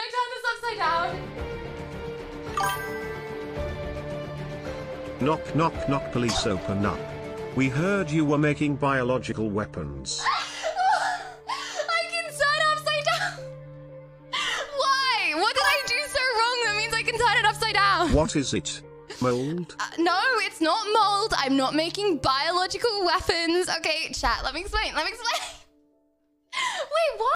I turn this upside down? Knock, knock, knock, police, open up. We heard you were making biological weapons. I can turn it upside down. Why? What did I do so wrong that means I can turn it upside down? What is it? Mold? No, it's not mold. I'm not making biological weapons. Okay, chat, let me explain. Wait, what?